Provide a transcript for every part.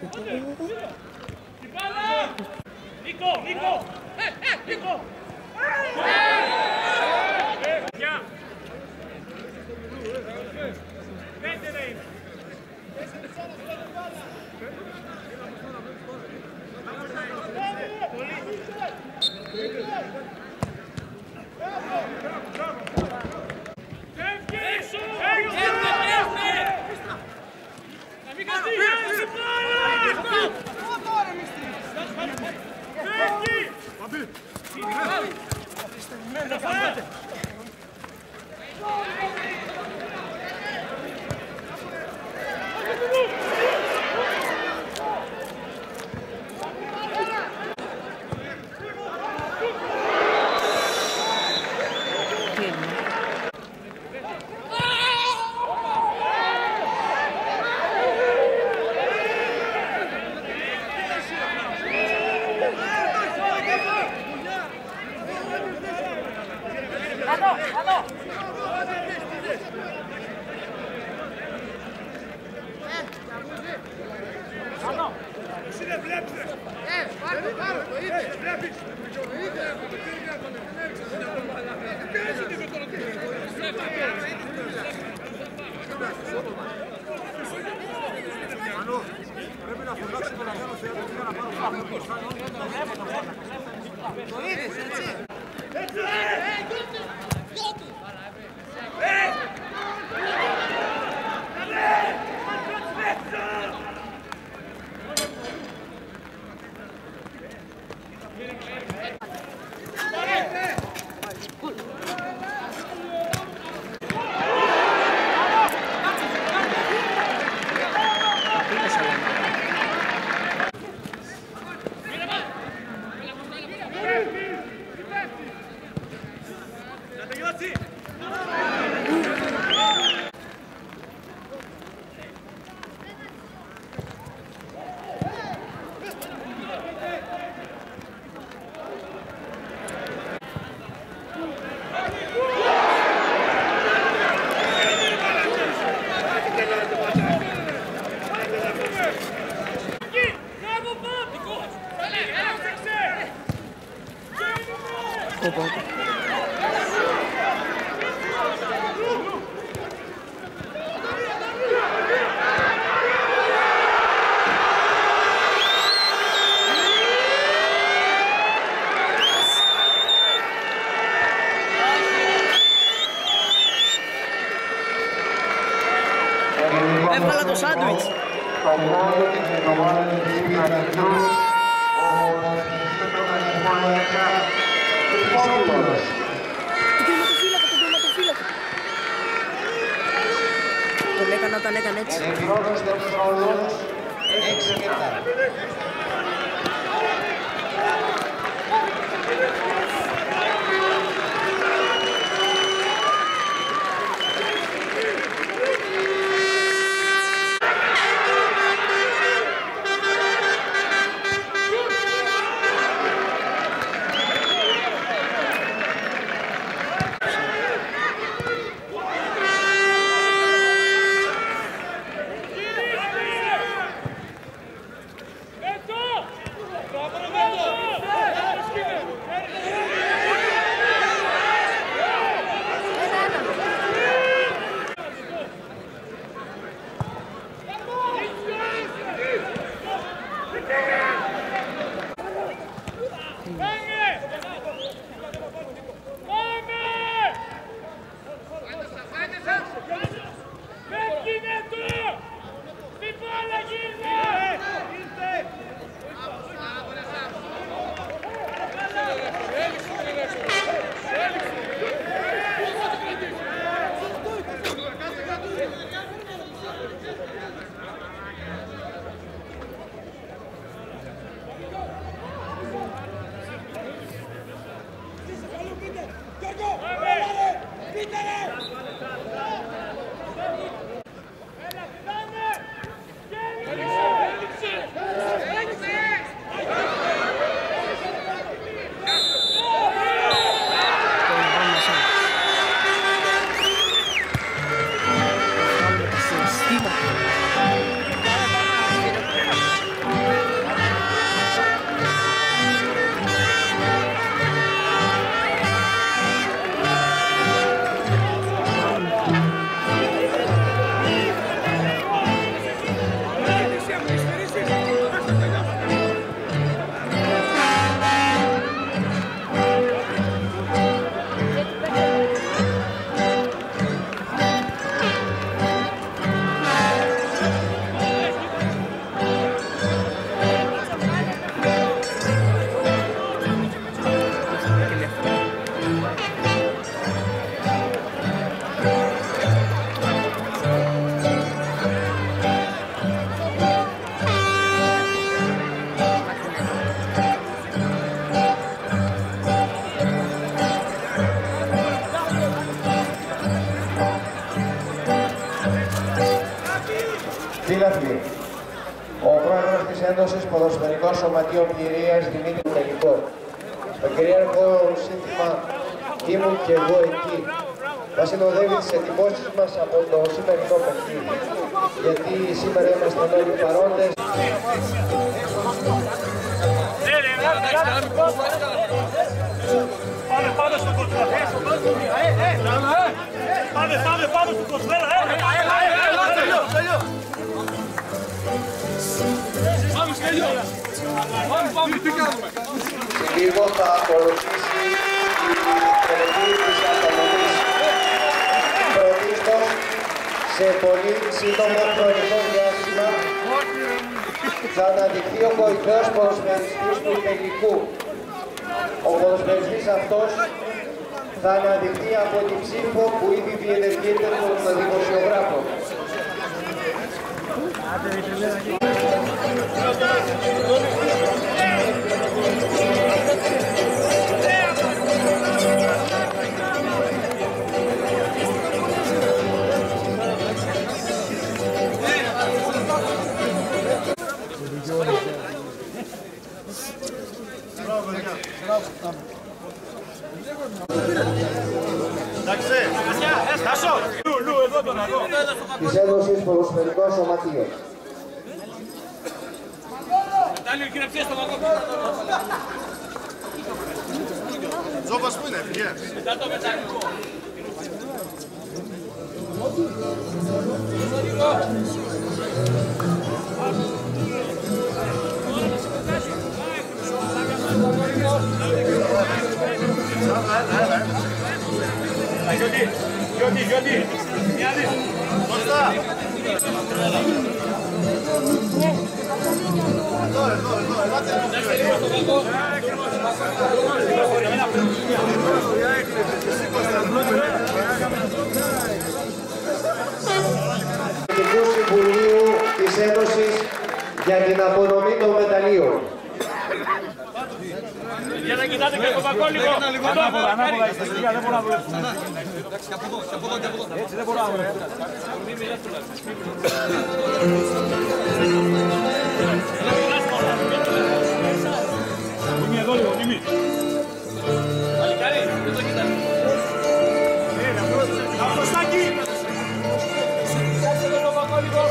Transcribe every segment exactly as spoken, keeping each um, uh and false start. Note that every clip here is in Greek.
Νίκο, Νίκο! Ε, ε, Νίκο! Γεια! Πέντε ρε είναι. Πρέπει να φωνάξει τον αγώνα σε ένα να πάρω πάνω. Το είδες, έτσι. Έβγαλα το σάντουιτς. Τον έκανα όταν έκανε έτσι. Let's go! Ένωσης Ποδοσφαιρικών Σωματείων Πειραιίας Δημήτρη Τελικό. Το κυρίαρχο σύνθημα «Ήμουν και εγώ εκεί» θα συνοδεύει τις εντυπώσεις μας από το σημερινό παιχνίδι. Γιατί σήμερα είμαστε όλοι παρόντες. Πάμε, πάμε στο κοσμέρα. Πάμε, πάμε, πάμε στο κοσμέρα. Πάμε, σκέλιο. Πάμε, πάμε, τι κάνουμε. Λίγο θα ακολουθήσει η τελική της απονομής. Πρωτίστως, σε πολύ σύντομο χρονικό διάστημα, θα αναδειχθεί ο κορυφαίος ποδοσφαιριστής του τελικού. Ο ποδοσφαιριστής αυτός θα αναδειχθεί από την ψήφο που ήδη διενεργείται των δημοσιογράφων. Της Ένωσης Ποδοσφαιρικών Σωματείων. Τζόμπας που είναι, φυγέ. Γιώτη, Γιώτη, Γιώτη. Μπροστά. Εδώ, εδώ, εδώ, ελάτε. Του Συμβουλίου της Ένωσης για την απονομή των μεταλλίων. Για να κοιτάτε και το πακό λίγο. Ανάποδα, ανάποδα, η στοιχεία δεν μπορώ να δουλέψω. Εντάξει, και από εδώ, και από εδώ, και από εδώ. Έτσι δεν μπορώ να δουλέψω. Είμαι εδώ λίγο, Νίμη. Αλικάρι, δεν το κοιτάτε. Αποστάκι! Κοιτάξτε το πακό λίγο.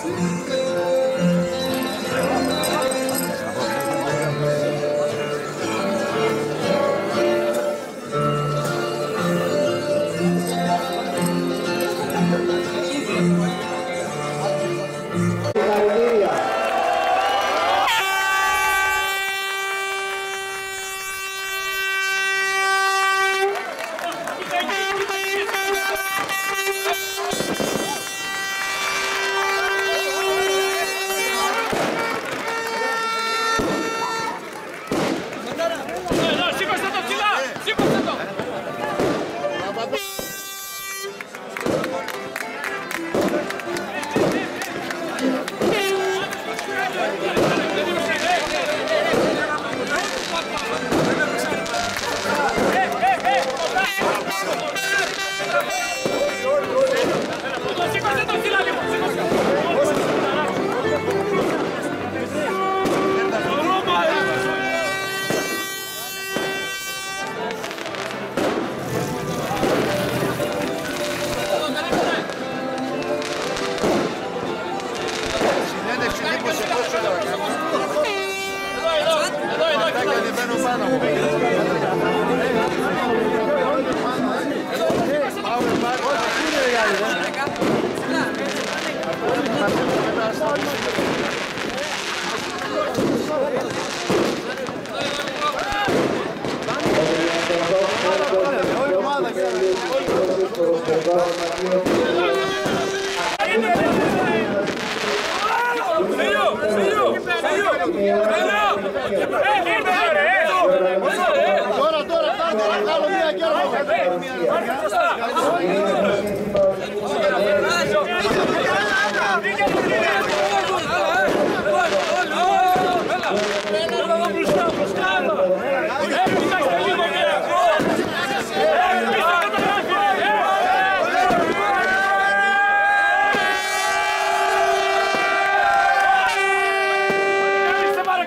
Τώρα, τώρα, κάνω μία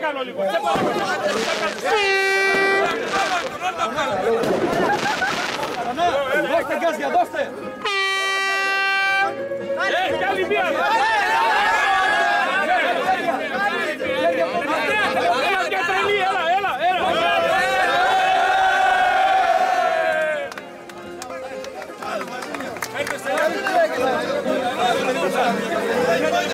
παρακαλώ λίγο. Σε παρακαλώ. Δώστε γκάζια, δώστε! Ε, κι άλλη μία! Έλα, έλα, έλα!